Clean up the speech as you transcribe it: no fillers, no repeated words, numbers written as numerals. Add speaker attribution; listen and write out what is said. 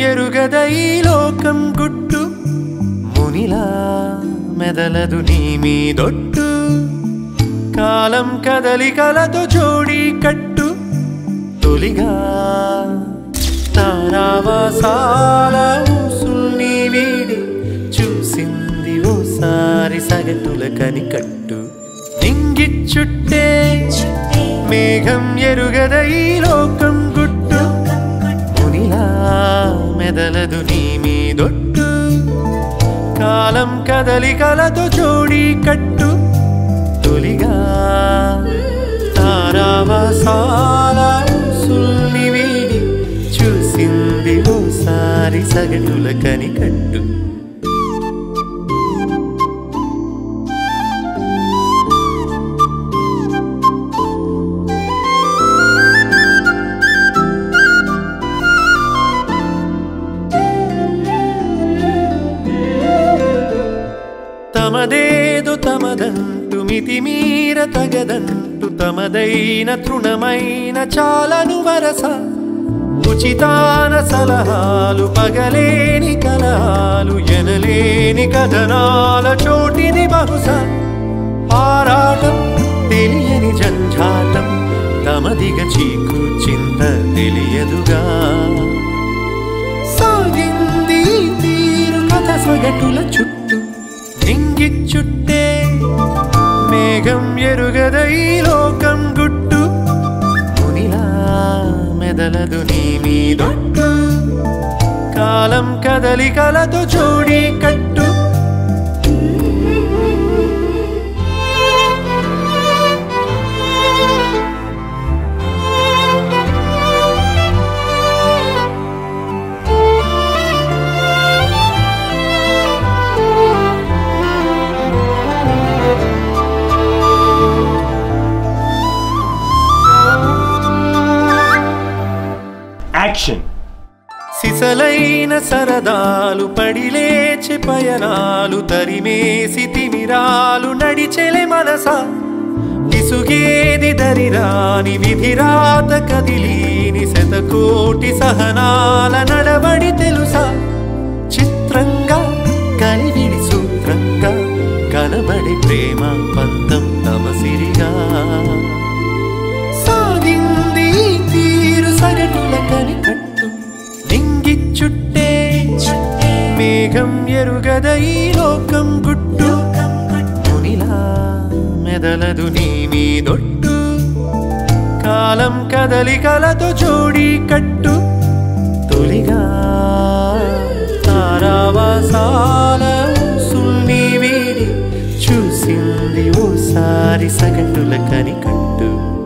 Speaker 1: ఎరుగద ఈ లోకం గుట్టు మునిలా మెదలదు నీ మీదొట్టు కాలం కదలికలతో జోడి కట్టు తొలిగా తారావాసాల ఊసుల్ని వీడి చూసింది ఓసారి సగటుల కనికట్టు నింగిచ్చుట్టే మేఘం ఎరుగద ఈ లోకం గుట్టు మునిలా మెదలదు నీ మీదొట్టు కాలం కదలికలతో జోడి కట్టు తొలిగా తారావాసాల ఊసుల్ని వీడి చూసింది ఓసారి సగటుల కనికట్టు తమదేదో తమదంటు మితిమీర తగదంటు తమదైన తృణమైన చాలను వరస ఉచితాన సలహాలు పగలేని కలహాలు ఎనలేని కథనాల చోటిది బహుశా ఆరాటం తెలియని జంఝాటం తమదిగ చీకు చింత తెలియదుగా సాగింది తీరు కథ సగటుల చుట్టూ నింగిచ్చుట్టే మేఘం ఎరుగద ఈ లోకం గుట్టు మునిలా మెదలదు నీ మీదొట్టు కాలం కదలికలతో జోడి కట్టు సిసలైన సరదాలు పడిలేచి పయనాలు తరిమేసి తిమిరాలు నడిచెలే మనసా విసుగేది దరిరాని విధిరాత కదిలీని శతకోటి సహనాల నడవడి తెలుసా చిత్రంగా కలివిడి సూత్రంగా కనబడి ప్రేమ పంతం తమసిరిగా సాగింది తీరు సగటుల కనికట్టు నింగిచ్చుట్టే మేఘం ఎరుగద ఈ లోకం గుట్టు మునిలా మెదలదు నీ మీదొట్టు కాలం కదలికలతో జోడి కట్టు తొలిగా తారావాసాల ఊసుల్ని వీడి చూసింది ఓసారి సగటుల కనికట్టు